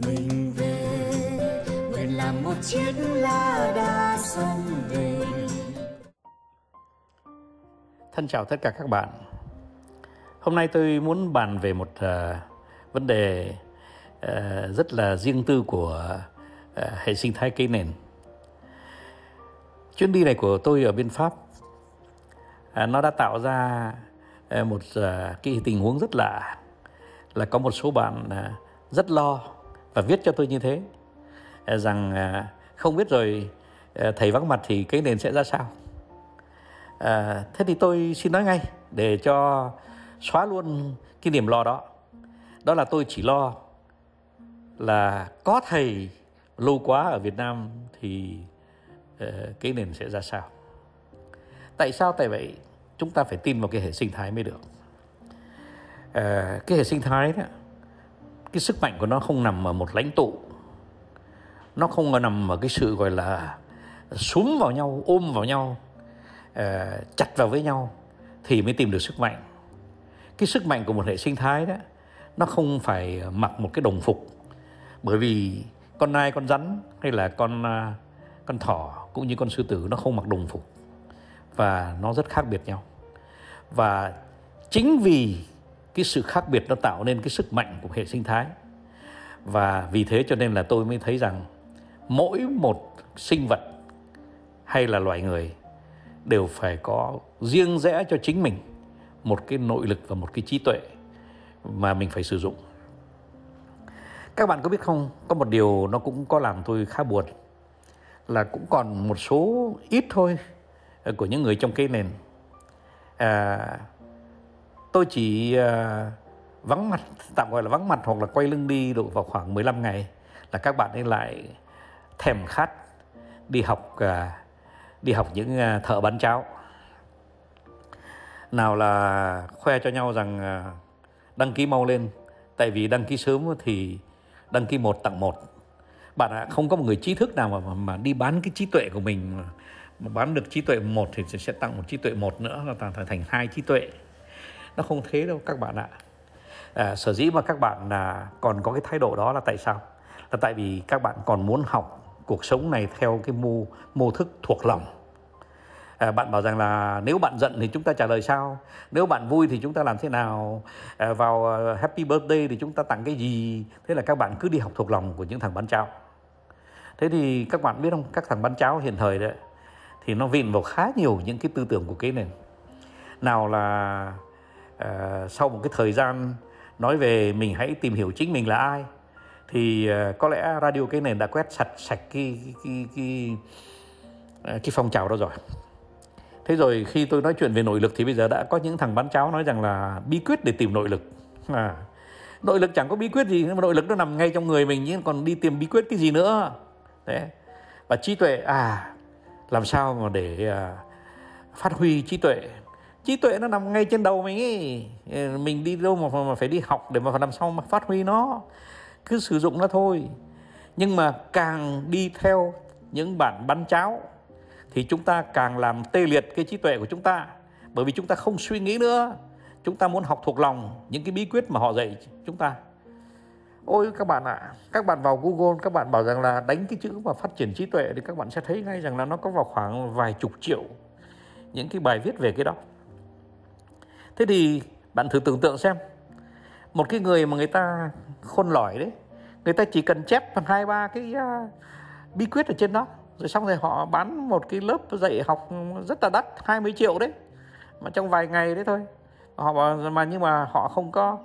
mình về, nguyện làm một chiếc lá đa sông về. Thân chào tất cả các bạn. Hôm nay tôi muốn bàn về một vấn đề rất là riêng tư của hệ sinh thái cây nền. Chuyến đi này của tôi ở bên Pháp nó đã tạo ra một cái tình huống rất lạ, là có một số bạn rất lo và viết cho tôi như thế, rằng không biết rồi thầy vắng mặt thì cây nền sẽ ra sao. Thế thì tôi xin nói ngay để cho xóa luôn cái niềm lo đó. Đó là tôi chỉ lo là có thầy lâu quá ở Việt Nam thì cái nền sẽ ra sao. Tại sao? Tại vậy chúng ta phải tin vào cái hệ sinh thái mới được. Cái hệ sinh thái đó, cái sức mạnh của nó không nằm ở một lãnh tụ, nó không nằm ở cái sự gọi là súm vào nhau, ôm vào nhau, chặt vào với nhau thì mới tìm được sức mạnh. Cái sức mạnh của một hệ sinh thái đó, nó không phải mặc một cái đồng phục. Bởi vì con nai, con rắn hay là con thỏ cũng như con sư tử nó không mặc đồng phục, và nó rất khác biệt nhau. Và chính vì cái sự khác biệt nó tạo nên cái sức mạnh của hệ sinh thái. Và vì thế cho nên là tôi mới thấy rằng mỗi một sinh vật hay là loài người đều phải có riêng rẽ cho chính mình một cái nội lực và một cái trí tuệ mà mình phải sử dụng. Các bạn có biết không, có một điều nó cũng có làm tôi khá buồn, là cũng còn một số ít thôi của những người trong cây nền. Tôi chỉ vắng mặt, tạm gọi là vắng mặt hoặc là quay lưng đi độ vào khoảng 15 ngày là các bạn ấy lại thèm khát đi học những thợ bán cháo. Nào là khoe cho nhau rằng đăng ký mau lên, tại vì đăng ký sớm thì đăng ký 1 tặng 1. Bạn ạ, không có một người trí thức nào mà đi bán cái trí tuệ của mình, mà bán được trí tuệ 1 thì sẽ tặng một trí tuệ 1 nữa, là thành 2 trí tuệ. Nó không thế đâu các bạn ạ. Sở dĩ mà các bạn còn có cái thái độ đó là tại sao? Là tại vì các bạn còn muốn học cuộc sống này theo cái mô thức thuộc lòng. Bạn bảo rằng là nếu bạn giận thì chúng ta trả lời sao? Nếu bạn vui thì chúng ta làm thế nào? Vào happy birthday thì chúng ta tặng cái gì? Thế là các bạn cứ đi học thuộc lòng của những thằng bán cháo. Thế thì các bạn biết không, các thằng bán cháo hiện thời đấy thì nó vịn vào khá nhiều những cái tư tưởng của cái nền. Nào là sau một cái thời gian nói về mình hãy tìm hiểu chính mình là ai, thì có lẽ radio cái nền đã quét sạch cái phong trào đó rồi. Thế rồi khi tôi nói chuyện về nội lực thì bây giờ đã có những thằng bán cháo nói rằng là bí quyết để tìm nội lực. Nội lực chẳng có bí quyết gì, nhưng mà nội lực nó nằm ngay trong người mình, nhưng còn đi tìm bí quyết cái gì nữa. Đấy. Và trí tuệ, làm sao mà để phát huy trí tuệ? Trí tuệ nó nằm ngay trên đầu mình ấy. Mình đi đâu mà phải đi học để mà làm sao mà phát huy nó. Cứ sử dụng nó thôi. Nhưng mà càng đi theo những bản bán cháo thì chúng ta càng làm tê liệt cái trí tuệ của chúng ta. Bởi vì chúng ta không suy nghĩ nữa. Chúng ta muốn học thuộc lòng những cái bí quyết mà họ dạy chúng ta. Ôi các bạn ạ, các bạn vào Google, các bạn bảo rằng là đánh cái chữ mà phát triển trí tuệ thì các bạn sẽ thấy ngay rằng là nó có vào khoảng vài chục triệu những cái bài viết về cái đó. Thế thì bạn thử tưởng tượng xem, một cái người mà người ta khôn lỏi đấy, người ta chỉ cần chép 2-3 cái bí quyết ở trên đó, rồi xong rồi họ bán một cái lớp dạy học rất là đắt, 20 triệu đấy, mà trong vài ngày đấy thôi. Nhưng mà họ không có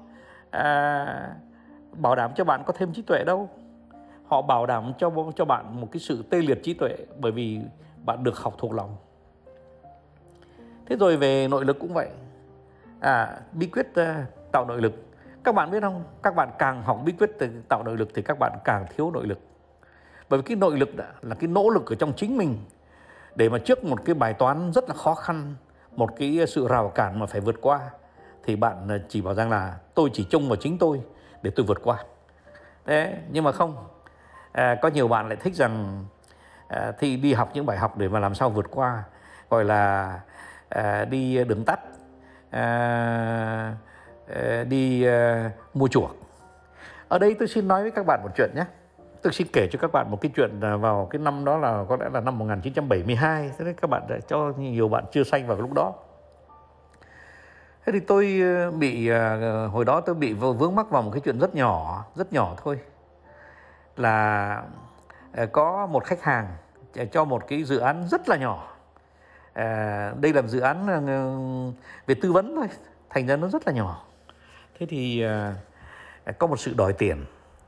bảo đảm cho bạn có thêm trí tuệ đâu. Họ bảo đảm cho bạn một cái sự tê liệt trí tuệ, bởi vì bạn được học thuộc lòng. Thế rồi về nội lực cũng vậy. Bí quyết tạo nội lực, các bạn biết không, các bạn càng học bí quyết tạo nội lực thì các bạn càng thiếu nội lực. Bởi vì cái nội lực là cái nỗ lực ở trong chính mình để mà trước một cái bài toán rất là khó khăn, một cái sự rào cản mà phải vượt qua, thì bạn chỉ bảo rằng là tôi chỉ trông vào chính tôi để tôi vượt qua. Thế nhưng mà không, có nhiều bạn lại thích rằng thì đi học những bài học để mà làm sao vượt qua, gọi là đi đường tắt, đi mua chuộc. Ở đây tôi xin nói với các bạn một chuyện nhé. Tôi xin kể cho các bạn một cái chuyện vào cái năm đó là có lẽ là năm 1972. Thế nên các bạn cho nhiều bạn chưa sanh vào lúc đó. Thế thì tôi hồi đó tôi bị vướng mắc vào một cái chuyện rất nhỏ thôi. Là có một khách hàng cho một cái dự án rất là nhỏ. Đây là một dự án về tư vấn thôi, thành ra nó rất là nhỏ. Thế thì có một sự đòi tiền.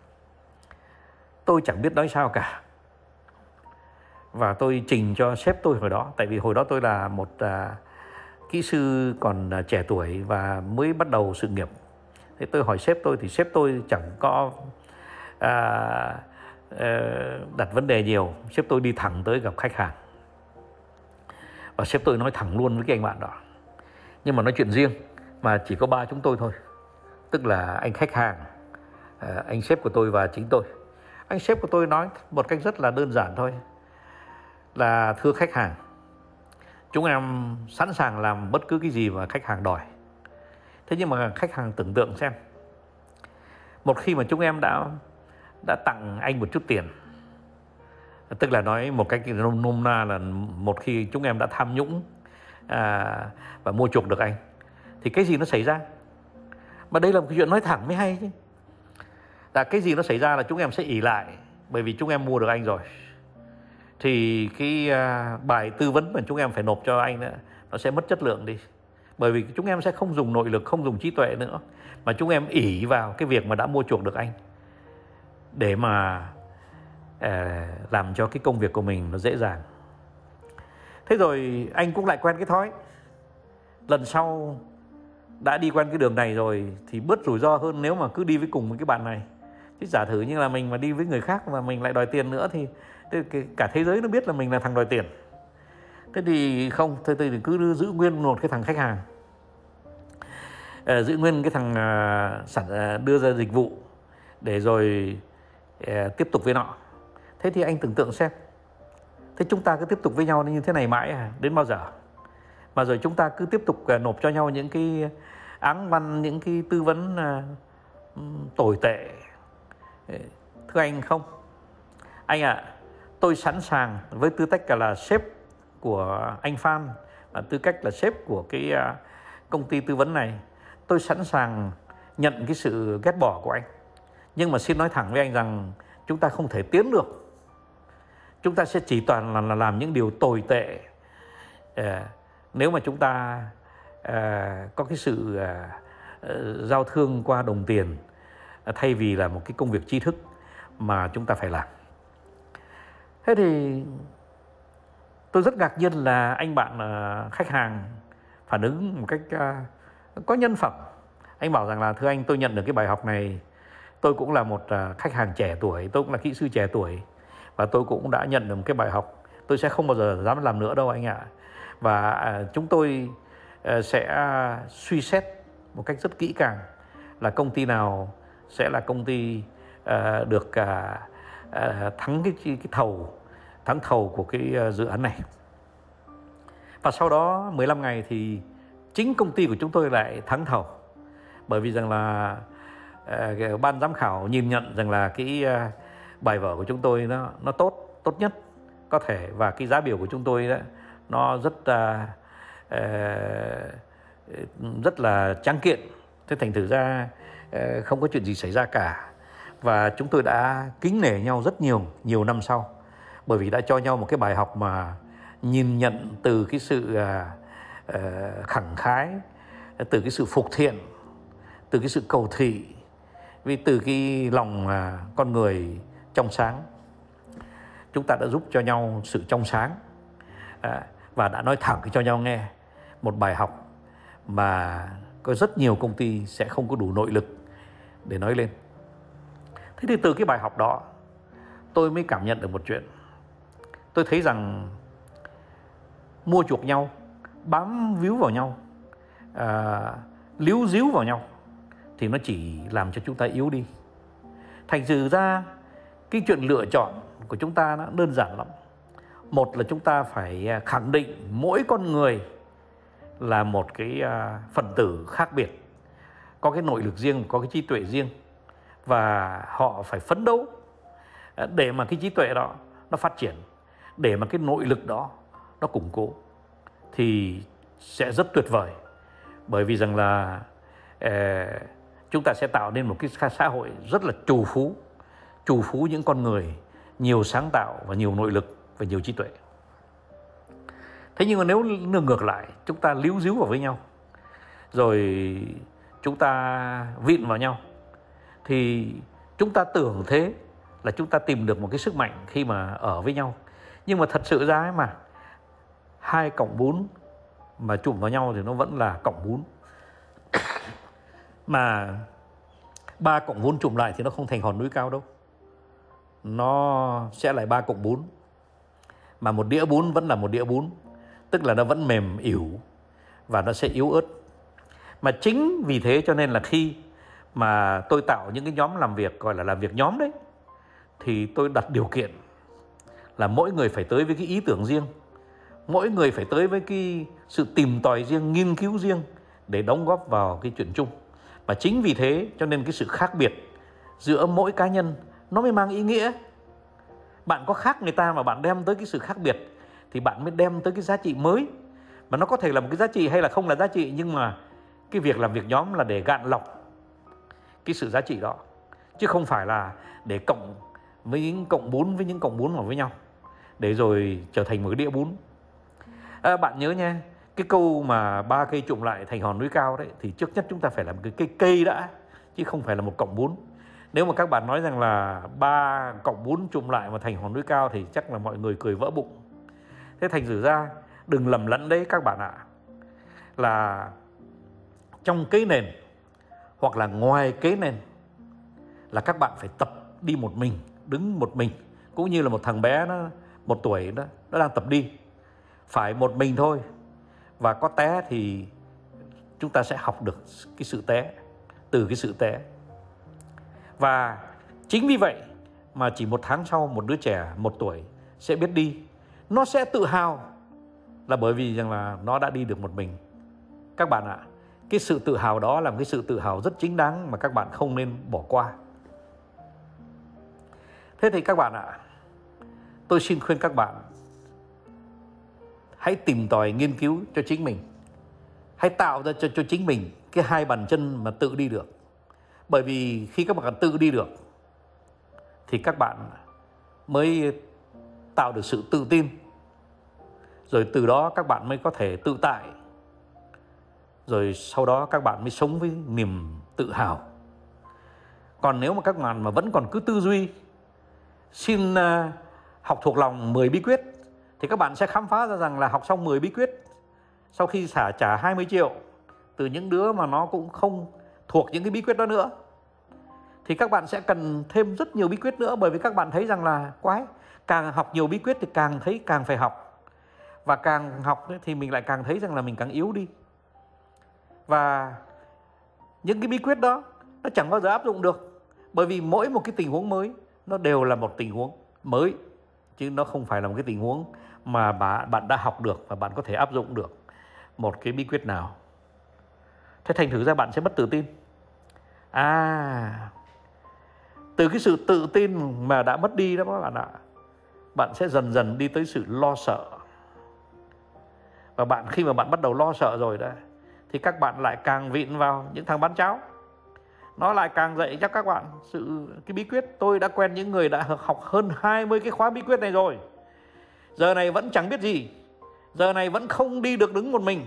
Tôi chẳng biết nói sao cả. Và tôi trình cho sếp tôi hồi đó. Tại vì hồi đó tôi là một kỹ sư còn trẻ tuổi và mới bắt đầu sự nghiệp. Thế tôi hỏi sếp tôi thì sếp tôi chẳng có đặt vấn đề nhiều. Sếp tôi đi thẳng tới gặp khách hàng. Và sếp tôi nói thẳng luôn với cái anh bạn đó. Nhưng mà nói chuyện riêng, mà chỉ có ba chúng tôi thôi. Tức là anh khách hàng, anh sếp của tôi và chính tôi. Anh sếp của tôi nói một cách rất là đơn giản thôi. Là thưa khách hàng, chúng em sẵn sàng làm bất cứ cái gì mà khách hàng đòi. Thế nhưng mà khách hàng tưởng tượng xem, một khi mà chúng em đã tặng anh một chút tiền, tức là nói một cách nôm na là một khi chúng em đã tham nhũng và mua chuộc được anh, thì cái gì nó xảy ra? Mà đây là một cái chuyện nói thẳng mới hay chứ. Là cái gì nó xảy ra là chúng em sẽ ỷ lại, bởi vì chúng em mua được anh rồi. Thì cái bài tư vấn mà chúng em phải nộp cho anh nữa, nó sẽ mất chất lượng đi. Bởi vì chúng em sẽ không dùng nội lực, không dùng trí tuệ nữa, mà chúng em ỷ vào cái việc mà đã mua chuộc được anh để mà làm cho cái công việc của mình nó dễ dàng. Thế rồi anh cũng lại quen cái thói. Lần sau đã đi quen cái đường này rồi thì bớt rủi ro hơn nếu mà cứ đi với cùng với cái bạn này. Chứ giả thử như là mình mà đi với người khác mà mình lại đòi tiền nữa thì cả thế giới nó biết là mình là thằng đòi tiền. Thế thì không, thôi thì cứ giữ nguyên một cái thằng khách hàng, giữ nguyên cái thằng đưa ra dịch vụ để rồi tiếp tục với nọ. Thế thì anh tưởng tượng xem, thế chúng ta cứ tiếp tục với nhau như thế này mãi đến bao giờ? Mà rồi chúng ta cứ tiếp tục nộp cho nhau những cái áng văn, những cái tư vấn tồi tệ. Thưa anh không, anh ạ, tôi sẵn sàng với tư cách là sếp của anh Phan, tư cách là sếp của cái công ty tư vấn này, tôi sẵn sàng nhận cái sự ghét bỏ của anh. Nhưng mà xin nói thẳng với anh rằng chúng ta không thể tiến được. Chúng ta sẽ chỉ toàn là làm những điều tồi tệ nếu mà chúng ta có cái sự giao thương qua đồng tiền thay vì là một cái công việc tri thức mà chúng ta phải làm. Thế thì tôi rất ngạc nhiên là anh bạn khách hàng phản ứng một cách có nhân phẩm. Anh bảo rằng là thưa anh, tôi nhận được cái bài học này. Tôi cũng là một khách hàng trẻ tuổi, tôi cũng là kỹ sư trẻ tuổi, và tôi cũng đã nhận được một cái bài học. Tôi sẽ không bao giờ dám làm nữa đâu anh ạ. Và chúng tôi sẽ suy xét một cách rất kỹ càng là công ty nào sẽ là công ty được thắng cái thầu của cái dự án này. Và sau đó 15 ngày thì chính công ty của chúng tôi lại thắng thầu. Bởi vì rằng là ban giám khảo nhìn nhận rằng là cái bài vở của chúng tôi nó tốt nhất có thể, và cái giá biểu của chúng tôi đó, nó rất là tráng kiện. Thế thành thử ra không có chuyện gì xảy ra cả. Và chúng tôi đã kính nể nhau rất nhiều năm sau, bởi vì đã cho nhau một cái bài học mà nhìn nhận từ cái sự khẳng khái, từ cái sự phục thiện, từ cái sự cầu thị, vì từ cái lòng con người trong sáng. Chúng ta đã giúp cho nhau sự trong sáng và đã nói thẳng cho nhau nghe một bài học mà có rất nhiều công ty sẽ không có đủ nội lực để nói lên. Thế thì từ cái bài học đó tôi mới cảm nhận được một chuyện. Tôi thấy rằng mua chuộc nhau, bám víu vào nhau, líu díu vào nhau thì nó chỉ làm cho chúng ta yếu đi. Thành thử ra cái chuyện lựa chọn của chúng ta nó đơn giản lắm. Một là chúng ta phải khẳng định mỗi con người là một cái phần tử khác biệt, có cái nội lực riêng, có cái trí tuệ riêng. và họ phải phấn đấu để mà cái trí tuệ đó nó phát triển, để mà cái nội lực đó nó củng cố, thì sẽ rất tuyệt vời. Bởi vì rằng là chúng ta sẽ tạo nên một cái xã hội rất là trù phú những con người nhiều sáng tạo và nhiều nội lực và nhiều trí tuệ. Thế nhưng mà nếu ngược lại, chúng ta líu díu vào với nhau, rồi chúng ta vịn vào nhau, thì chúng ta tưởng thế là chúng ta tìm được một cái sức mạnh khi mà ở với nhau. Nhưng mà thật sự ra ấy mà 2 cộng 4 mà chụm vào nhau thì nó vẫn là cộng 4. Mà 3 cộng 4 chụm lại thì nó không thành hòn núi cao đâu. Nó sẽ lại 3 cộng 4. Mà một đĩa bún vẫn là một đĩa bún, tức là nó vẫn mềm ỉu và nó sẽ yếu ớt. Mà chính vì thế cho nên là khi mà tôi tạo những cái nhóm làm việc, gọi là làm việc nhóm đấy, thì tôi đặt điều kiện là mỗi người phải tới với cái ý tưởng riêng, mỗi người phải tới với cái sự tìm tòi riêng, nghiên cứu riêng để đóng góp vào cái chuyện chung. Và chính vì thế cho nên cái sự khác biệt giữa mỗi cá nhân nó mới mang ý nghĩa. Bạn có khác người ta mà bạn đem tới cái sự khác biệt thì bạn mới đem tới cái giá trị mới. Mà nó có thể là một cái giá trị hay là không là giá trị, nhưng mà cái việc làm việc nhóm là để gạn lọc cái sự giá trị đó, chứ không phải là để cộng với những cộng 4 với những cộng 4 vào với nhau để rồi trở thành một cái đĩa bún. Bạn nhớ nha, cái câu mà 3 cây chụm lại thành hòn núi cao đấy, thì trước nhất chúng ta phải làm cái cây đã, chứ không phải là một cộng 4. Nếu mà các bạn nói rằng là 3 cộng 4 chụm lại mà thành hòn núi cao thì chắc là mọi người cười vỡ bụng. Thế thành thử ra đừng lầm lẫn đấy các bạn ạ, là trong cái nền hoặc là ngoài cái nền là các bạn phải tập đi một mình, đứng một mình. Cũng như là một thằng bé nó 1 tuổi đó, nó đang tập đi, phải một mình thôi. Và có té thì chúng ta sẽ học được cái sự té, từ cái sự té. Và chính vì vậy mà chỉ 1 tháng sau, một đứa trẻ 1 tuổi sẽ biết đi. Nó sẽ tự hào là bởi vì rằng là nó đã đi được một mình. Các bạn ạ, cái sự tự hào đó là một cái sự tự hào rất chính đáng mà các bạn không nên bỏ qua. Thế thì các bạn ạ, tôi xin khuyên các bạn hãy tìm tòi nghiên cứu cho chính mình. Hãy tạo ra cho chính mình cái 2 bàn chân mà tự đi được. Bởi vì khi các bạn tự đi được thì các bạn mới tạo được sự tự tin. Rồi từ đó các bạn mới có thể tự tại. Rồi sau đó các bạn mới sống với niềm tự hào. Còn nếu mà các bạn mà vẫn còn cứ tư duy xin học thuộc lòng 10 bí quyết, thì các bạn sẽ khám phá ra rằng là học xong 10 bí quyết, sau khi trả 20 triệu từ những đứa mà nó cũng không thuộc những cái bí quyết đó nữa, thì các bạn sẽ cần thêm rất nhiều bí quyết nữa. Bởi vì các bạn thấy rằng là quái, càng học nhiều bí quyết thì càng thấy càng phải học. Và càng học thì mình lại càng thấy rằng là mình càng yếu đi. Và những cái bí quyết đó nó chẳng bao giờ áp dụng được. Bởi vì mỗi một cái tình huống mới nó đều là một tình huống mới, chứ nó không phải là một cái tình huống mà bạn đã học được và bạn có thể áp dụng được một cái bí quyết nào. Thế thành thử ra bạn sẽ mất tự tin. Từ cái sự tự tin mà đã mất đi đó các bạn ạ, bạn sẽ dần dần đi tới sự lo sợ. Và khi mà bạn bắt đầu lo sợ rồi đó, thì các bạn lại càng vịn vào những thằng bán cháo. Nó lại càng dạy cho các bạn cái bí quyết. Tôi đã quen những người đã học hơn 20 cái khóa bí quyết này rồi, giờ này vẫn chẳng biết gì, giờ này vẫn không đi được đứng một mình.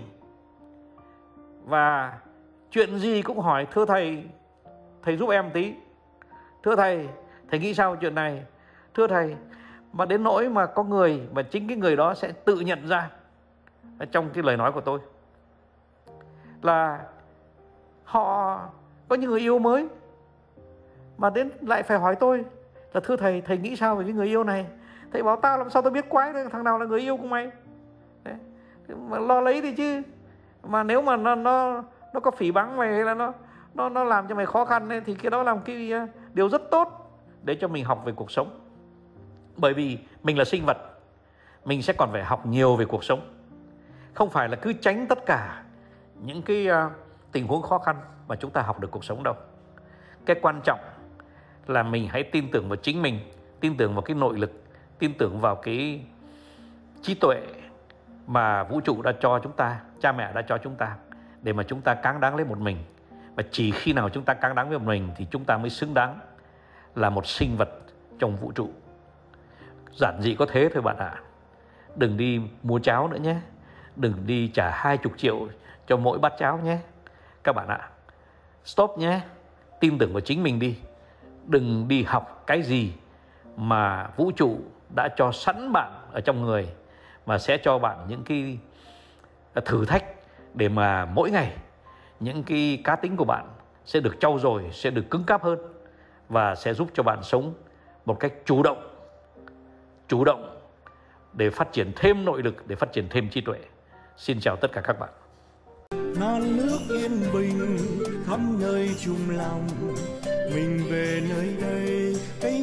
Và chuyện gì cũng hỏi: thưa thầy, thầy giúp em tí. Thưa thầy, thầy nghĩ sao chuyện này? Thưa thầy. Mà đến nỗi mà có người, mà chính cái người đó sẽ tự nhận ra trong cái lời nói của tôi là họ có những người yêu mới, mà đến lại phải hỏi tôi là: thưa thầy, thầy nghĩ sao về cái người yêu này? Thầy bảo tao làm sao tôi biết quái thằng nào là người yêu của mày. Đấy. Mà lo lấy đi chứ. Mà nếu mà nó có phỉ báng mày, hay là nó làm cho mày khó khăn ấy, thì cái đó là một cái điều rất tốt để cho mình học về cuộc sống. Bởi vì mình là sinh vật, mình sẽ còn phải học nhiều về cuộc sống. Không phải là cứ tránh tất cả những cái tình huống khó khăn mà chúng ta học được cuộc sống đâu. Cái quan trọng là mình hãy tin tưởng vào chính mình, tin tưởng vào cái nội lực, tin tưởng vào cái trí tuệ mà vũ trụ đã cho chúng ta, cha mẹ đã cho chúng ta, để mà chúng ta cáng đáng lấy một mình. Và chỉ khi nào chúng ta cáng đáng với một mình thì chúng ta mới xứng đáng là một sinh vật trong vũ trụ. Giản dị có thế thôi bạn ạ. Đừng đi mua cháo nữa nhé. Đừng đi trả 20 triệu cho mỗi bát cháo nhé các bạn ạ. Stop nhé. Tin tưởng vào chính mình đi. Đừng đi học cái gì mà vũ trụ đã cho sẵn bạn ở trong người, mà sẽ cho bạn những cái thử thách để mà mỗi ngày những cái cá tính của bạn sẽ được trau dồi, sẽ được cứng cáp hơn, và sẽ giúp cho bạn sống một cách chủ động để phát triển thêm nội lực, để phát triển thêm trí tuệ. Xin chào tất cả các bạn. Non nước yên bình khắp nơi chung lòng, mình về nơi đây